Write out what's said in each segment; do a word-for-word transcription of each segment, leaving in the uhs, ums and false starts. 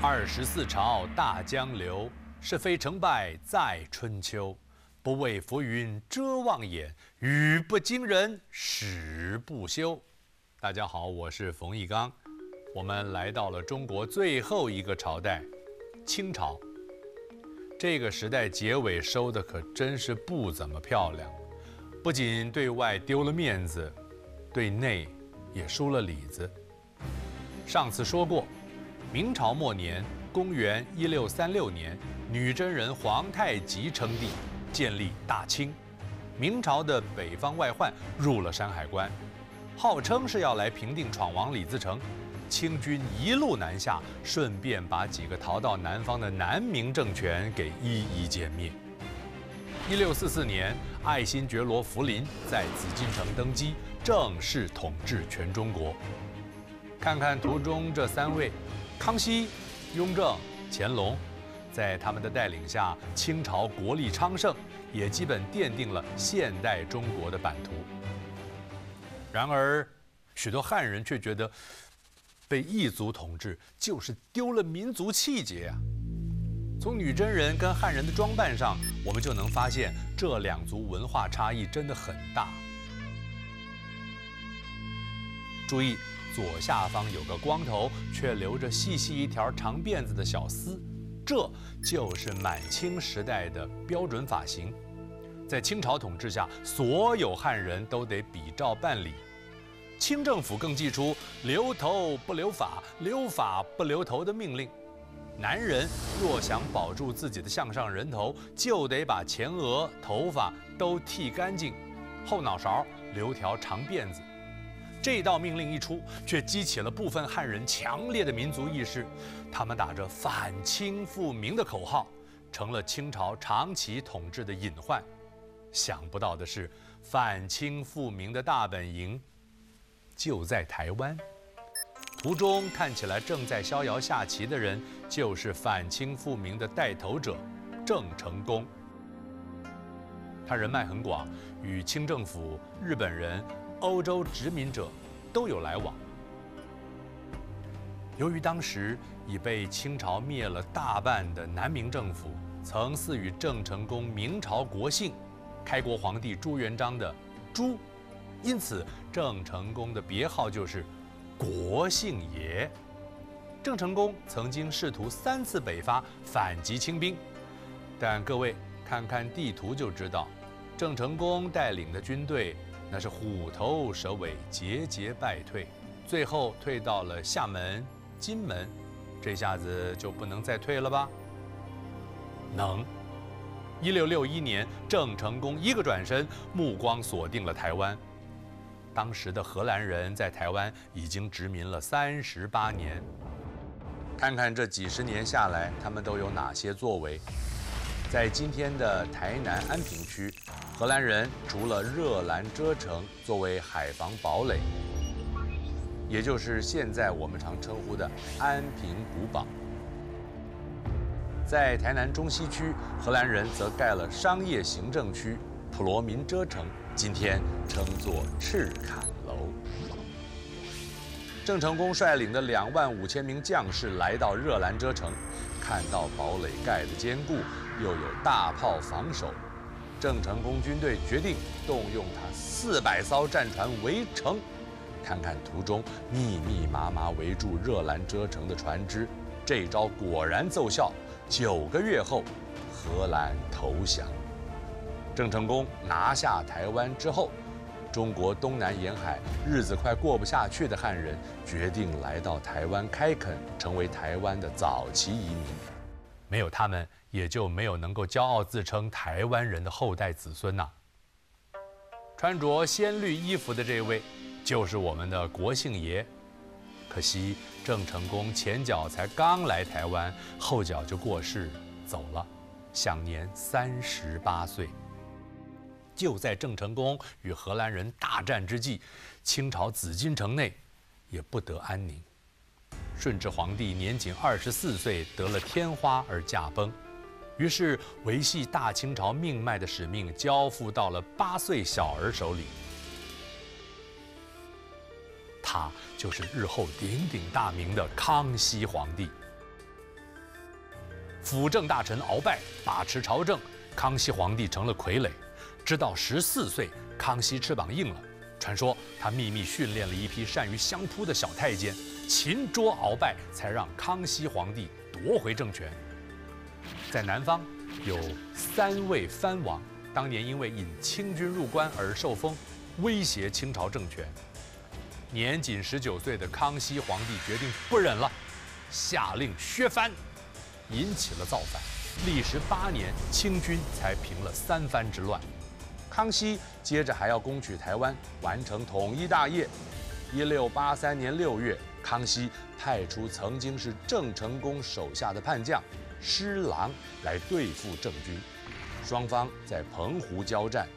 二十四朝大江流，是非成败在春秋。不为浮云遮望眼，语不惊人死不休。大家好，我是冯翊纲，我们来到了中国最后一个朝代——清朝。这个时代结尾收的可真是不怎么漂亮，不仅对外丢了面子，对内也输了里子。上次说过，明朝末年，公元一六三六年，女真人皇太极称帝，建立大清。明朝的北方外患入了山海关，号称是要来平定闯王李自成。清军一路南下，顺便把几个逃到南方的南明政权给一一歼灭。一六四四年，爱新觉罗福临在紫禁城登基，正式统治全中国。看看图中这三位，康熙、雍正、乾隆，在他们的带领下，清朝国力昌盛，也基本奠定了现代中国的版图。然而，许多汉人却觉得，被异族统治就是丢了民族气节啊！从女真人跟汉人的装扮上，我们就能发现这两族文化差异真的很大。注意，左下方有个光头却留着细细一条长辫子的小厮，这就是满清时代的标准发型。在清朝统治下，所有汉人都得比照办理。清政府更祭出留头不留发、留发不留头的命令。男人若想保住自己的项上人头，就得把前额、头发都剃干净，后脑勺留条长辫子。这道命令一出，却激起了部分汉人强烈的民族意识，他们打着反清复明的口号，成了清朝长期统治的隐患。想不到的是，反清复明的大本营就在台湾。图中看起来正在逍遥下棋的人，就是反清复明的带头者郑成功。他人脉很广，与清政府、日本人、欧洲殖民者都有来往。由于当时已被清朝灭了大半的南明政府，曾赐予郑成功明朝国姓，开国皇帝朱元璋的朱，因此郑成功的别号就是国姓爷。郑成功曾经试图三次北伐反击清兵，但各位看看地图就知道，郑成功带领的军队那是虎头蛇尾，节节败退，最后退到了厦门、金门，这下子就不能再退了吧？能。一六六一年，郑成功一个转身，目光锁定了台湾。当时的荷兰人在台湾已经殖民了三十八年，看看这几十年下来，他们都有哪些作为？在今天的台南安平区，荷兰人除了热兰遮城作为海防堡垒，也就是现在我们常称呼的安平古堡。在台南中西区，荷兰人则盖了商业行政区普罗民遮城，今天称作赤坎楼。郑成功率领的两万五千名将士来到热兰遮城，看到堡垒盖得坚固，又有大炮防守，郑成功军队决定动用他四百艘战船围城。看看图中密密麻麻围住热兰遮城的船只，这招果然奏效。九个月后，荷兰投降。郑成功拿下台湾之后，中国东南沿海日子快过不下去的汉人决定来到台湾开垦，成为台湾的早期移民。没有他们，也就没有能够骄傲自称台湾人的后代子孙呐、啊。穿着鲜绿衣服的这位，就是我们的国姓爷。可惜郑成功前脚才刚来台湾，后脚就过世走了，享年三十八岁。就在郑成功与荷兰人大战之际，清朝紫禁城内也不得安宁。顺治皇帝年仅二十四岁得了天花而驾崩，于是维系大清朝命脉的使命交付到了八岁小儿手里。他就是日后鼎鼎大名的康熙皇帝。 辅政大臣鳌拜把持朝政，康熙皇帝成了傀儡。直到十四岁，康熙翅膀硬了，传说他秘密训练了一批善于相扑的小太监，擒捉鳌拜，才让康熙皇帝夺回政权。在南方有三位藩王，当年因为引清军入关而受封，威胁清朝政权。年仅十九岁的康熙皇帝决定不忍了，下令削藩，引起了造反。历时八年，清军才平了三藩之乱。康熙接着还要攻取台湾，完成统一大业。一六八三年六月，康熙派出曾经是郑成功手下的叛将施琅来对付郑军，双方在澎湖交战。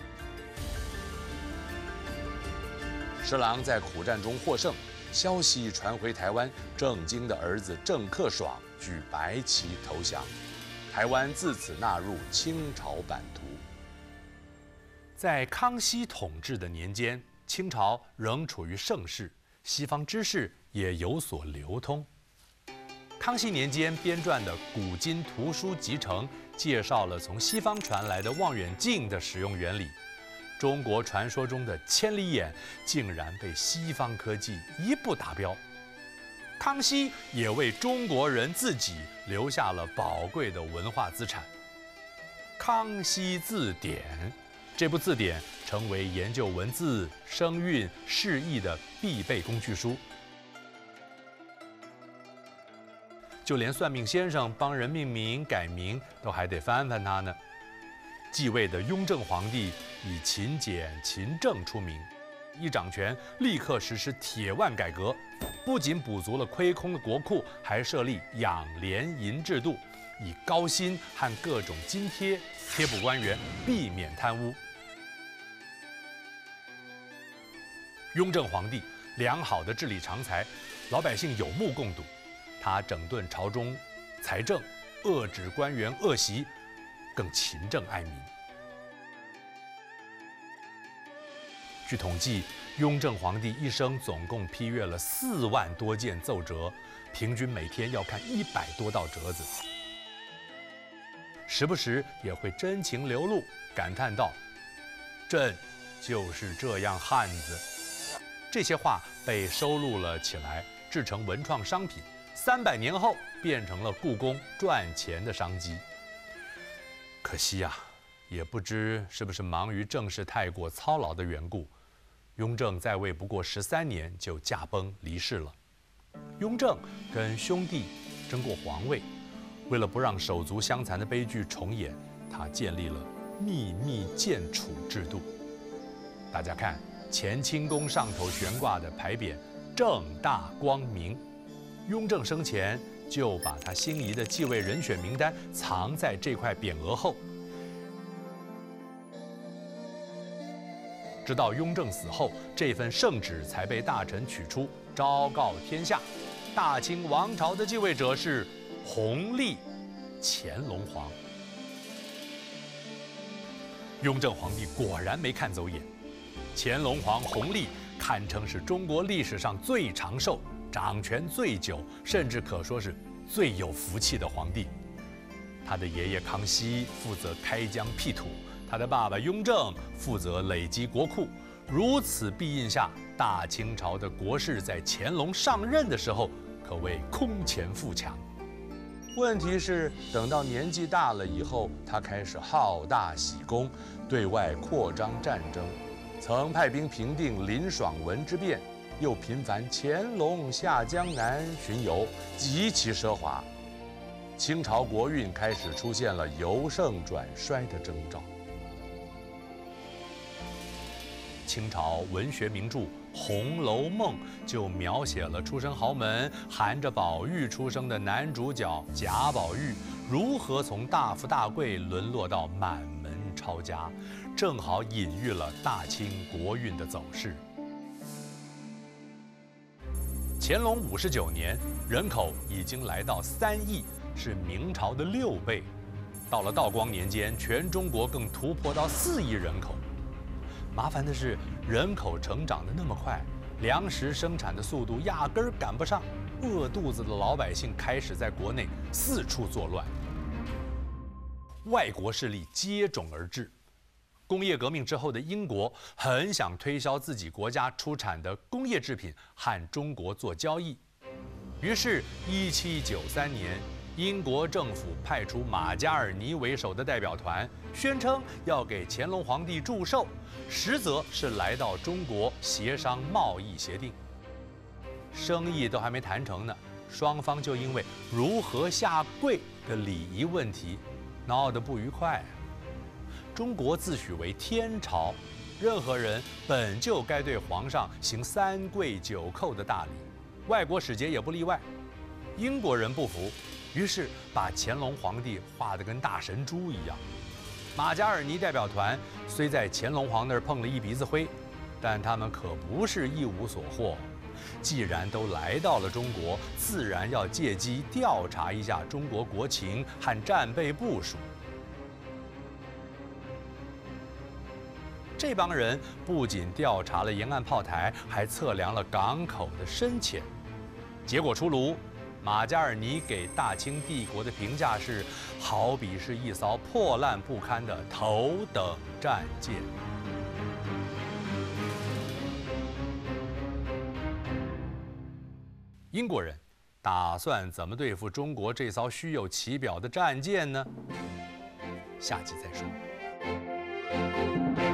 施琅在苦战中获胜，消息传回台湾，郑经的儿子郑克爽举白旗投降，台湾自此纳入清朝版图。在康熙统治的年间，清朝仍处于盛世，西方知识也有所流通。康熙年间编撰的《古今图书集成》介绍了从西方传来的望远镜的使用原理。中国传说中的千里眼竟然被西方科技一步达标。康熙也为中国人自己留下了宝贵的文化资产。《康熙字典》这部字典成为研究文字、声韵、释义的必备工具书。就连算命先生帮人命名改名，都还得翻翻它呢。继位的雍正皇帝以勤俭勤政出名，一掌权立刻实施铁腕改革，不仅补足了亏空的国库，还设立养廉银制度，以高薪和各种津贴贴补官员，避免贪污。雍正皇帝良好的治理常才，老百姓有目共睹。他整顿朝中财政，遏制官员恶习，更勤政爱民。据统计，雍正皇帝一生总共批阅了四万多件奏折，平均每天要看一百多道折子。时不时也会真情流露，感叹道：“朕就是这样汉子。”这些话被收录了起来，制成文创商品。三百年后，变成了故宫赚钱的商机。可惜呀、啊，也不知是不是忙于政事太过操劳的缘故，雍正在位不过十三年就驾崩离世了。雍正跟兄弟争过皇位，为了不让手足相残的悲剧重演，他建立了秘密建储制度。大家看乾清宫上头悬挂的牌匾“正大光明”。雍正生前就把他心仪的继位人选名单藏在这块匾额后。直到雍正死后，这份圣旨才被大臣取出，昭告天下：大清王朝的继位者是弘历乾隆皇。雍正皇帝果然没看走眼，乾隆皇弘历堪称是中国历史上最长寿、掌权最久，甚至可说是最有福气的皇帝。他的爷爷康熙负责开疆辟土，他的爸爸雍正负责累积国库。如此庇荫下，大清朝的国势在乾隆上任的时候可谓空前富强。问题是，等到年纪大了以后，他开始好大喜功，对外扩张战争，曾派兵平定林爽文之变，又频繁乾隆下江南巡游，极其奢华。清朝国运开始出现了由盛转衰的征兆。清朝文学名著《红楼梦》就描写了出身豪门、含着宝玉出生的男主角贾宝玉如何从大富大贵沦落到满门抄家，正好隐喻了大清国运的走势。乾隆五十九年，人口已经来到三亿，是明朝的六倍。到了道光年间，全中国更突破到四亿人口。麻烦的是，人口成长得那么快，粮食生产的速度压根儿赶不上，饿肚子的老百姓开始在国内四处作乱， 外国势力接踵而至。工业革命之后的英国很想推销自己国家出产的工业制品和中国做交易，于是，一七九三年，英国政府派出马加尔尼为首的代表团，宣称要给乾隆皇帝祝寿，实则是来到中国协商贸易协定。生意都还没谈成呢，双方就因为如何下跪的礼仪问题闹得不愉快。中国自诩为天朝，任何人本就该对皇上行三跪九叩的大礼，外国使节也不例外。英国人不服，于是把乾隆皇帝画得跟大神猪一样。马加尔尼代表团虽在乾隆皇那儿碰了一鼻子灰，但他们可不是一无所获。既然都来到了中国，自然要借机调查一下中国国情和战备部署。这帮人不仅调查了沿岸炮台，还测量了港口的深浅。结果出炉，马加尔尼给大清帝国的评价是，好比是一艘破烂不堪的头等战舰。英国人打算怎么对付中国这艘虚有其表的战舰呢？下集再说。